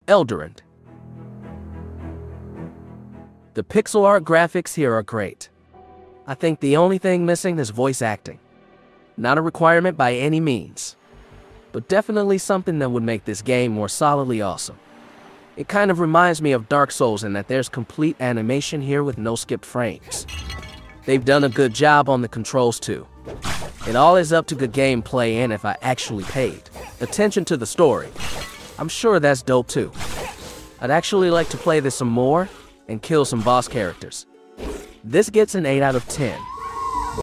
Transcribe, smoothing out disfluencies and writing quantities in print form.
Eldrand. The pixel art graphics here are great. I think the only thing missing is voice acting. Not a requirement by any means, but definitely something that would make this game more solidly awesome. It kind of reminds me of Dark Souls in that there's complete animation here with no skipped frames. They've done a good job on the controls too. It all is up to good gameplay, and if I actually paid attention to the story, I'm sure that's dope too. I'd actually like to play this some more and kill some boss characters. This gets an 8 out of 10.